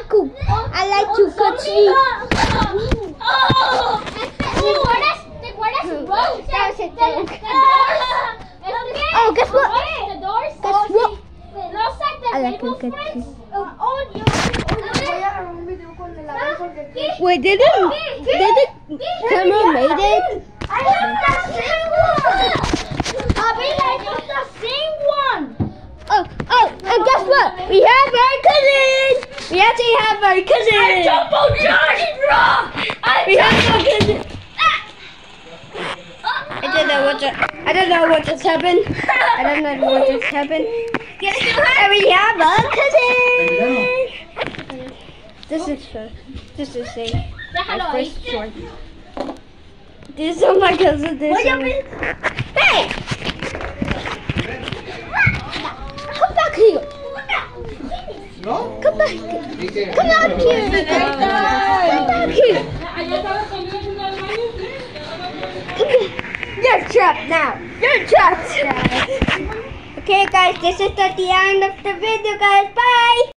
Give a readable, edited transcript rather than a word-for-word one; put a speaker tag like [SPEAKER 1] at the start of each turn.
[SPEAKER 1] Aku. I like to country. Oh, guess what? Guess what? I like to country. Wait, did it? Camera made it? Oh, and guess what? We have our cousin! We actually have our cousin!
[SPEAKER 2] I jump on Johnny Rock!
[SPEAKER 1] We have our cousin! I don't know what just happened. I don't know what just happened. And we have our cousin! This is my first one. This is my cousin. Hey! Come back here!
[SPEAKER 3] No?
[SPEAKER 1] Come back here! Come out here! Come back here! You're trapped now! You're trapped! Okay guys, this is the end of the video guys. Bye!